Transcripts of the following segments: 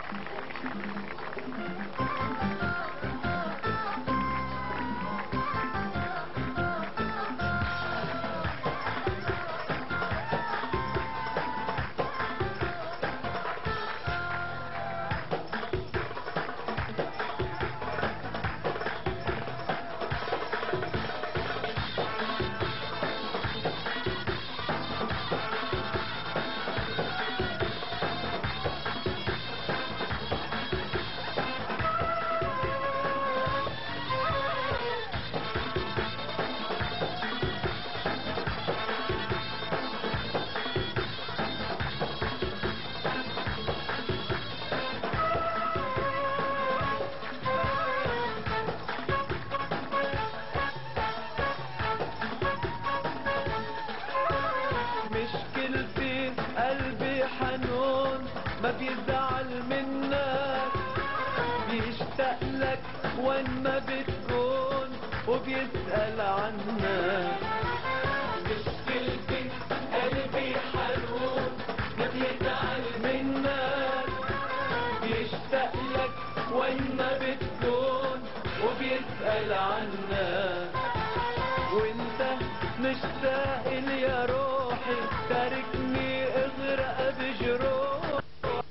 مشكلتي قلبي حنون ما بيزعل منك، بيشتاق لك وين ما بتكون وبيسأل عنك. مشكلتي قلبي حنون ما بيزعل منك، بيشتاق لك وين ما بتكون وبيسأل عنك. وانت مشتاق لي يا روحي تاركني اغرق بجروح.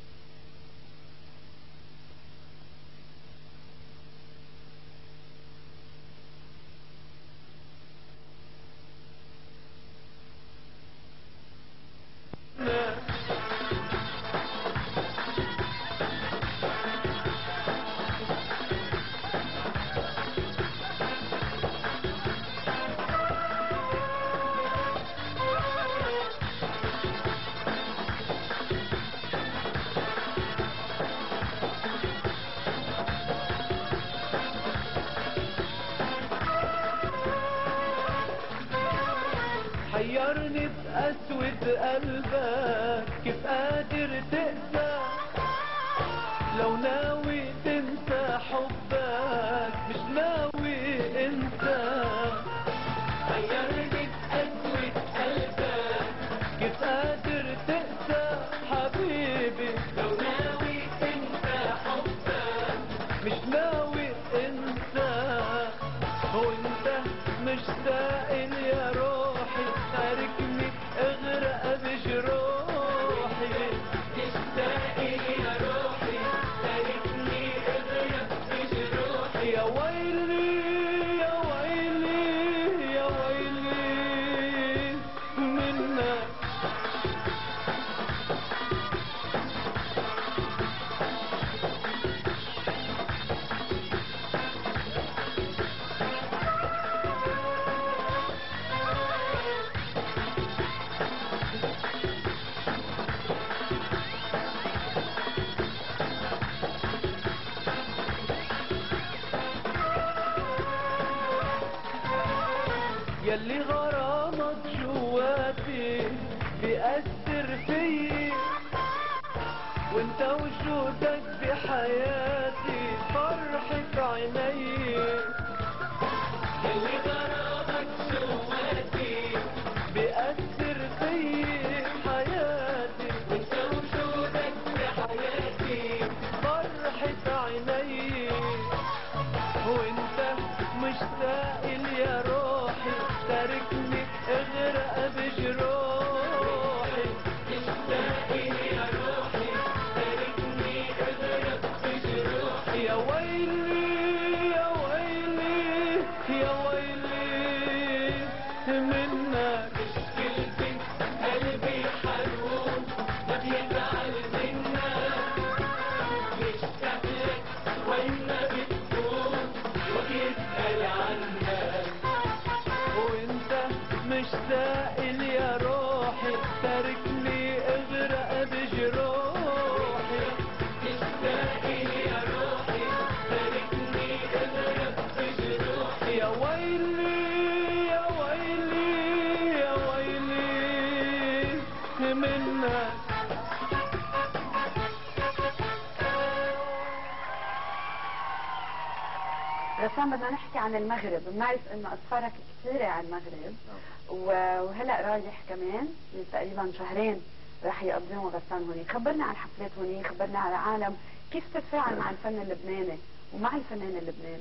حيرني بأسود قلبك كيف قادر تقسى، لو ناوي تنسى حبك مش ناوي انسى. حيرني بأسود قلبك كيف قادر تقسى حبيبي، لو ناوي تنسى حبك مش ناوي انسى. وانت مشتاق لي يا روحي تاركني اغرق بجروحي. مشتاق لي يا روحي تاركني اغرق بجروحي. يا ويلي يا ويلي يا ويلي منك. يلي غرامك جواتي بيأثر فيي، وانت وجودك بحياتي فرحة عيني. يلي غرامك جواتي بيأثر فيي حياتي، وانت وجودك بحياتي فرحة عيني. وانت مشتاق لي يا روحي تاركني اغرق بجروحي. مشتاق لي يا روحي تاركني اغرق بجروحي. يا ويلي يا ويلي يا ويلي منك. مشكلتي قلبي حنون ما بيزعل منك، بيشتاق لك وين ما بتكون وبيسأل عنك. وانت مشتاق لي يا روحي تاركني اغرق بجروحي. مشتاق لي يا روحي تاركني اغرق بجروحي. يا ويلي يا ويلي يا ويلي منك. رسام بدنا نحكي عن المغرب، بنعرف انه اسفارك كثيرة على المغرب وهلا رايح كمان تقريبا شهرين راح يقضيهم غسان هونيك. خبرنا عن حفلات هونيك، خبرنا على عالم كيف تتفاعل مع الفن اللبناني ومع الفنان اللبناني؟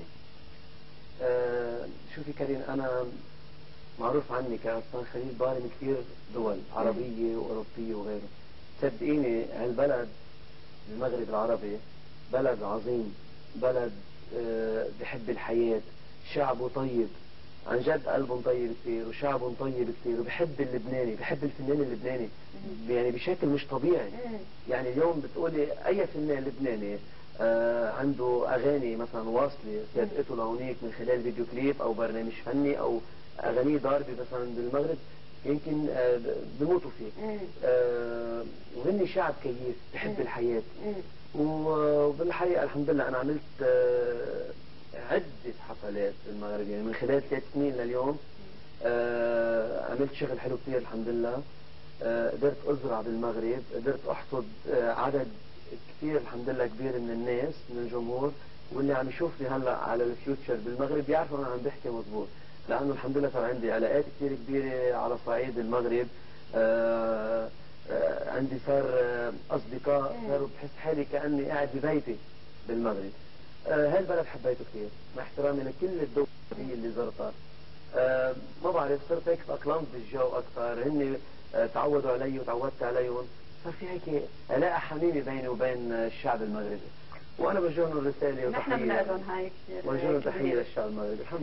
شوفي كريم، أنا معروف عني كأصلا خليل باري من كثير دول عربية وأوروبية وغيره. صدقيني هالبلد المغرب العربي بلد عظيم، بلد بحب الحياة، شعبه طيب، عن جد قلبهم طيب كثير وشعبهم طيب كثير، وبحب اللبناني، بحب الفنان اللبناني يعني بشكل مش طبيعي. يعني اليوم بتقولي أي فنان لبناني عنده أغاني مثلا واصلة سابقته لهونيك من خلال فيديو كليب أو برنامج فني أو أغاني ضاربة مثلا بالمغرب، يمكن بموتوا فيه. وهني شعب كيف بحب الحياة. وبالحقيقة الحمد لله أنا عملت عدة حفلات بالمغرب، يعني من خلال 3 سنين لليوم عملت شغل حلو كثير الحمد لله. قدرت أزرع بالمغرب، قدرت أحصد عدد كثير الحمد لله كبير من الناس من الجمهور، واللي عم يشوفني هلا على الفيوتشر بالمغرب بيعرفوا أنا عم بحكي مضبوط، لأنه الحمد لله صار عندي علاقات كثير كبيرة على صعيد المغرب. عندي صار أصدقاء، صاروا بحس حالي كأني قاعد ببيتي بالمغرب. هالبلد حبيته كثير مع احترامي لكل الدول اللي زرتها. ما بعرف، صرت هيك تأقلمت بالجو أكثر، هن تعودوا علي وتعودت عليهم، صار في هيك علاقة حميمة بيني وبين الشعب المغربي، وأنا بوجه لهم رسالة نحن وتحية. بنقدم هاي كثير بوجه لهم تحية للشعب المغربي.